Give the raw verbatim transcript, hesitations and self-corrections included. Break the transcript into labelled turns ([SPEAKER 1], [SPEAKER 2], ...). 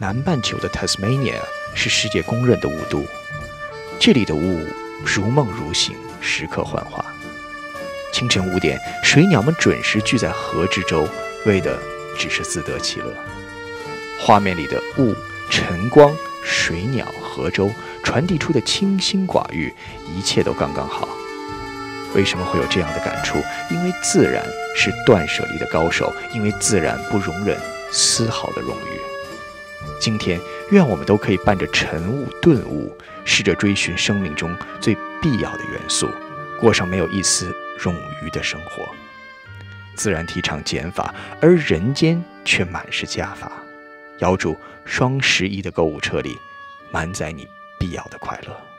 [SPEAKER 1] 南半球的 Tasmania 是世界公认的雾都，这里的雾如梦如醒，时刻幻化。清晨五点，水鸟们准时聚在河之洲，为的只是自得其乐。画面里的雾、晨光、水鸟、河洲传递出的清心寡欲，一切都刚刚好。为什么会有这样的感触？因为自然是断舍离的高手，因为自然不容忍丝毫的冗余。今天，愿我们都可以伴着晨雾、顿悟，试着追寻生命中最必要的元素，过上没有一丝冗余的生活。自然提倡减法，而人间却满是加法。遥祝双十一的购物车里满载你必要的快乐。